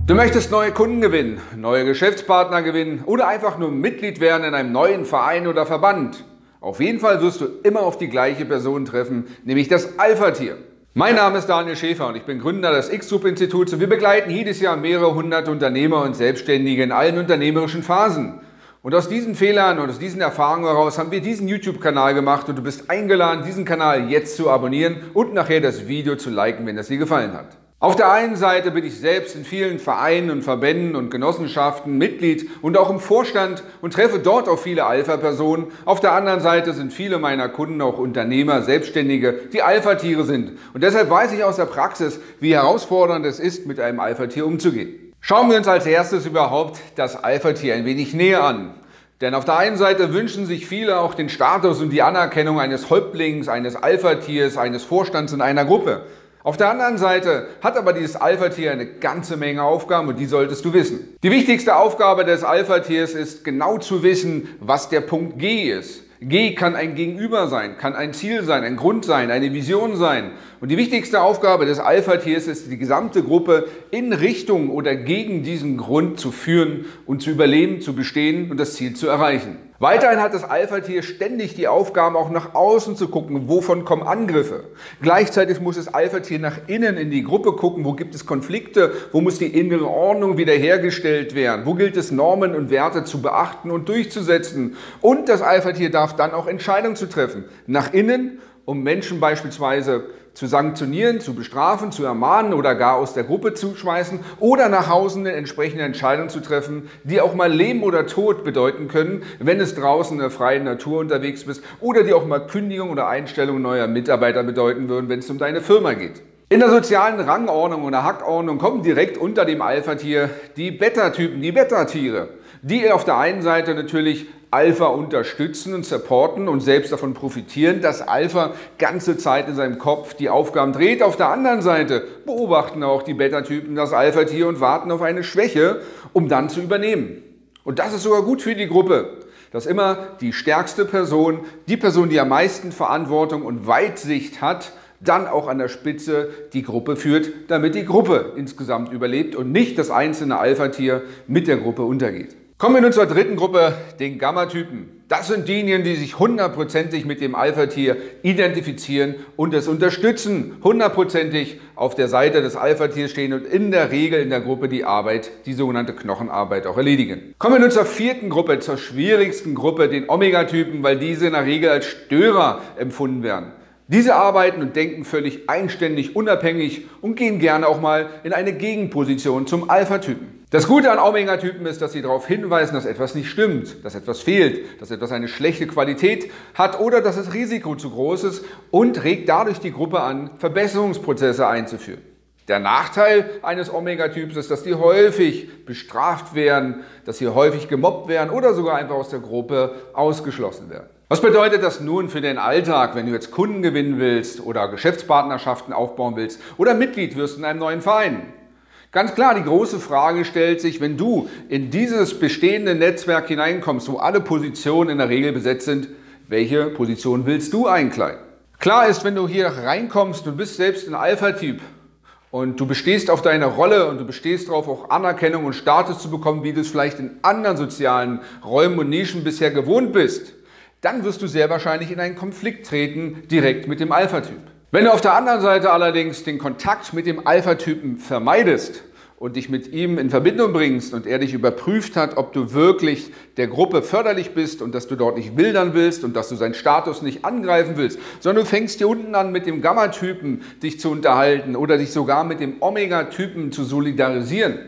Du möchtest neue Kunden gewinnen, neue Geschäftspartner gewinnen oder einfach nur Mitglied werden in einem neuen Verein oder Verband. Auf jeden Fall wirst du immer auf die gleiche Person treffen, nämlich das Alpha-Tier. Mein Name ist Daniel Schäfer und ich bin Gründer des X-Group-Instituts und wir begleiten jedes Jahr mehrere hundert Unternehmer und Selbstständige in allen unternehmerischen Phasen. Und aus diesen Fehlern und aus diesen Erfahrungen heraus haben wir diesen YouTube-Kanal gemacht und du bist eingeladen, diesen Kanal jetzt zu abonnieren und nachher das Video zu liken, wenn es dir gefallen hat. Auf der einen Seite bin ich selbst in vielen Vereinen und Verbänden und Genossenschaften Mitglied und auch im Vorstand und treffe dort auf viele Alpha-Personen. Auf der anderen Seite sind viele meiner Kunden auch Unternehmer, Selbstständige, die Alpha-Tiere sind. Und deshalb weiß ich aus der Praxis, wie herausfordernd es ist, mit einem Alpha-Tier umzugehen. Schauen wir uns als erstes überhaupt das Alpha-Tier ein wenig näher an. Denn auf der einen Seite wünschen sich viele auch den Status und die Anerkennung eines Häuptlings, eines Alpha-Tiers, eines Vorstands in einer Gruppe. Auf der anderen Seite hat aber dieses Alpha-Tier eine ganze Menge Aufgaben und die solltest du wissen. Die wichtigste Aufgabe des Alpha-Tiers ist genau zu wissen, was der Punkt G ist. G kann ein Gegenüber sein, kann ein Ziel sein, ein Grund sein, eine Vision sein. Und die wichtigste Aufgabe des Alpha-Tiers ist, die gesamte Gruppe in Richtung oder gegen diesen Grund zu führen und zu überleben, zu bestehen und das Ziel zu erreichen. Weiterhin hat das Alpha-Tier ständig die Aufgabe, auch nach außen zu gucken, wovon kommen Angriffe. Gleichzeitig muss das Alpha-Tier nach innen in die Gruppe gucken, wo gibt es Konflikte, wo muss die innere Ordnung wiederhergestellt werden, wo gilt es, Normen und Werte zu beachten und durchzusetzen. Und das Alpha-Tier darf dann auch Entscheidungen zu treffen, nach innen, um Menschen beispielsweise zu sanktionieren, zu bestrafen, zu ermahnen oder gar aus der Gruppe zu schmeißen oder nach außen eine entsprechende Entscheidung zu treffen, die auch mal Leben oder Tod bedeuten können, wenn es draußen in der freien Natur unterwegs bist oder die auch mal Kündigung oder Einstellung neuer Mitarbeiter bedeuten würden, wenn es um deine Firma geht. In der sozialen Rangordnung oder Hackordnung kommen direkt unter dem Alpha-Tier die Beta-Typen, die Beta-Tiere, die auf der einen Seite natürlich Alpha unterstützen und supporten und selbst davon profitieren, dass Alpha ganze Zeit in seinem Kopf die Aufgaben dreht. Auf der anderen Seite beobachten auch die Beta-Typen das Alpha-Tier und warten auf eine Schwäche, um dann zu übernehmen. Und das ist sogar gut für die Gruppe, dass immer die stärkste Person, die Person, die am meisten Verantwortung und Weitsicht hat, dann auch an der Spitze die Gruppe führt, damit die Gruppe insgesamt überlebt und nicht das einzelne Alpha-Tier mit der Gruppe untergeht. Kommen wir nun zur dritten Gruppe, den Gamma-Typen. Das sind diejenigen, die sich hundertprozentig mit dem Alpha-Tier identifizieren und es unterstützen, hundertprozentig auf der Seite des Alpha-Tiers stehen und in der Regel in der Gruppe die Arbeit, die sogenannte Knochenarbeit auch erledigen. Kommen wir nun zur vierten Gruppe, zur schwierigsten Gruppe, den Omega-Typen, weil diese in der Regel als Störer empfunden werden. Diese arbeiten und denken völlig eigenständig, unabhängig und gehen gerne auch mal in eine Gegenposition zum Alpha-Typen. Das Gute an Omega-Typen ist, dass sie darauf hinweisen, dass etwas nicht stimmt, dass etwas fehlt, dass etwas eine schlechte Qualität hat oder dass das Risiko zu groß ist und regt dadurch die Gruppe an, Verbesserungsprozesse einzuführen. Der Nachteil eines Omega-Typs ist, dass die häufig bestraft werden, dass sie häufig gemobbt werden oder sogar einfach aus der Gruppe ausgeschlossen werden. Was bedeutet das nun für den Alltag, wenn du jetzt Kunden gewinnen willst oder Geschäftspartnerschaften aufbauen willst oder Mitglied wirst in einem neuen Verein? Ganz klar, die große Frage stellt sich, wenn du in dieses bestehende Netzwerk hineinkommst, wo alle Positionen in der Regel besetzt sind, welche Position willst du einkleiden? Klar ist, wenn du hier reinkommst, du bist selbst ein Alpha-Typ und du bestehst auf deine Rolle und du bestehst darauf, auch Anerkennung und Status zu bekommen, wie du es vielleicht in anderen sozialen Räumen und Nischen bisher gewohnt bist, dann wirst du sehr wahrscheinlich in einen Konflikt treten, direkt mit dem Alpha-Typ. Wenn du auf der anderen Seite allerdings den Kontakt mit dem Alpha-Typen vermeidest und dich mit ihm in Verbindung bringst und er dich überprüft hat, ob du wirklich der Gruppe förderlich bist und dass du dort nicht wildern willst und dass du seinen Status nicht angreifen willst, sondern du fängst hier unten an, mit dem Gamma-Typen dich zu unterhalten oder dich sogar mit dem Omega-Typen zu solidarisieren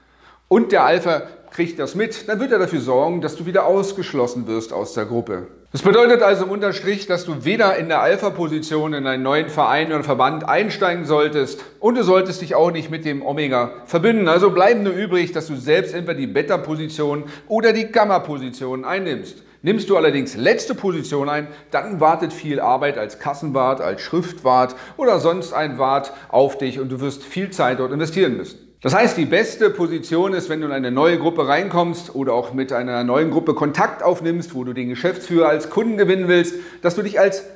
und der Alpha kriegt das mit, dann wird er dafür sorgen, dass du wieder ausgeschlossen wirst aus der Gruppe. Das bedeutet also im Unterstrich, dass du weder in der Alpha-Position in einen neuen Verein oder Verband einsteigen solltest und du solltest dich auch nicht mit dem Omega verbinden. Also bleiben nur übrig, dass du selbst entweder die Beta-Position oder die Gamma-Position einnimmst. Nimmst du allerdings letzte Position ein, dann wartet viel Arbeit als Kassenwart, als Schriftwart oder sonst ein Wart auf dich und du wirst viel Zeit dort investieren müssen. Das heißt, die beste Position ist, wenn du in eine neue Gruppe reinkommst oder auch mit einer neuen Gruppe Kontakt aufnimmst, wo du den Geschäftsführer als Kunden gewinnen willst, dass du dich als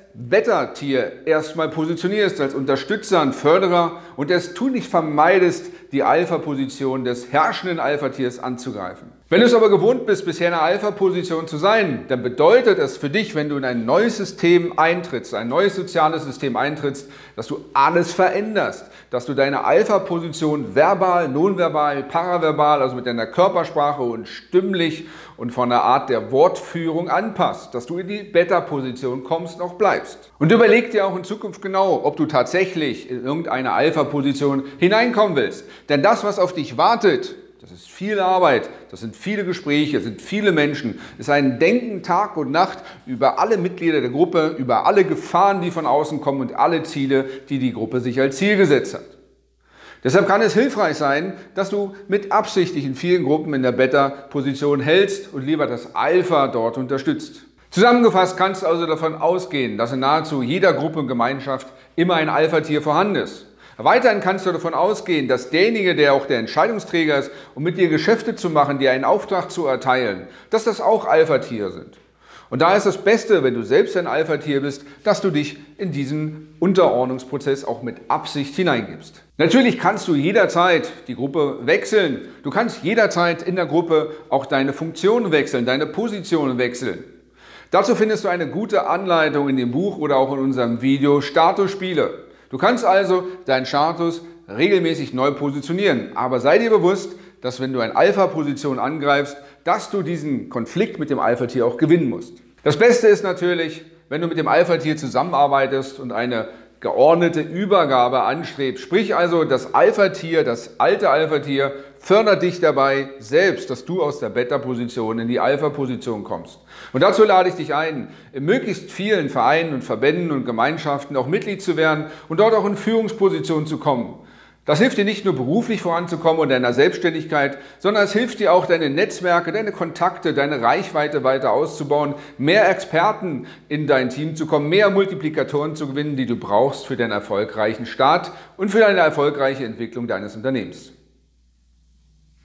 Beta-Tier erstmal positionierst, als Unterstützer und Förderer und es tunlichst vermeidest, die Alpha-Position des herrschenden Alpha-Tiers anzugreifen. Wenn du es aber gewohnt bist, bisher in einer Alpha-Position zu sein, dann bedeutet es für dich, wenn du in ein neues System eintrittst, ein neues soziales System eintrittst, dass du alles veränderst, dass du deine Alpha-Position verbal, nonverbal, paraverbal, also mit deiner Körpersprache und stimmlich und von der Art der Wortführung anpasst, dass du in die Beta-Position kommst und auch bleibst. Und überleg dir auch in Zukunft genau, ob du tatsächlich in irgendeine Alpha-Position hineinkommen willst. Denn das, was auf dich wartet, das ist viel Arbeit, das sind viele Gespräche, das sind viele Menschen, es ist ein Denken Tag und Nacht über alle Mitglieder der Gruppe, über alle Gefahren, die von außen kommen und alle Ziele, die die Gruppe sich als Ziel gesetzt hat. Deshalb kann es hilfreich sein, dass du mit Absicht dich in vielen Gruppen in der Beta-Position hältst und lieber das Alpha dort unterstützt. Zusammengefasst kannst du also davon ausgehen, dass in nahezu jeder Gruppe und Gemeinschaft immer ein Alpha-Tier vorhanden ist. Weiterhin kannst du davon ausgehen, dass derjenige, der auch der Entscheidungsträger ist, um mit dir Geschäfte zu machen, dir einen Auftrag zu erteilen, dass das auch Alpha-Tiere sind. Und da ist das Beste, wenn du selbst ein Alpha-Tier bist, dass du dich in diesen Unterordnungsprozess auch mit Absicht hineingibst. Natürlich kannst du jederzeit die Gruppe wechseln. Du kannst jederzeit in der Gruppe auch deine Funktion wechseln, deine Position wechseln. Dazu findest du eine gute Anleitung in dem Buch oder auch in unserem Video Statusspiele. Du kannst also deinen Status regelmäßig neu positionieren, aber sei dir bewusst, dass wenn du eine Alpha-Position angreifst, dass du diesen Konflikt mit dem Alpha-Tier auch gewinnen musst. Das Beste ist natürlich, wenn du mit dem Alpha-Tier zusammenarbeitest und eine geordnete Übergabe anstrebst. Sprich also, das Alpha-Tier, das alte Alpha-Tier, fördert dich dabei selbst, dass du aus der Beta-Position in die Alpha-Position kommst. Und dazu lade ich dich ein, in möglichst vielen Vereinen und Verbänden und Gemeinschaften auch Mitglied zu werden und dort auch in Führungspositionen zu kommen. Das hilft dir nicht nur beruflich voranzukommen und deiner Selbstständigkeit, sondern es hilft dir auch, deine Netzwerke, deine Kontakte, deine Reichweite weiter auszubauen, mehr Experten in dein Team zu kommen, mehr Multiplikatoren zu gewinnen, die du brauchst für deinen erfolgreichen Start und für deine erfolgreiche Entwicklung deines Unternehmens.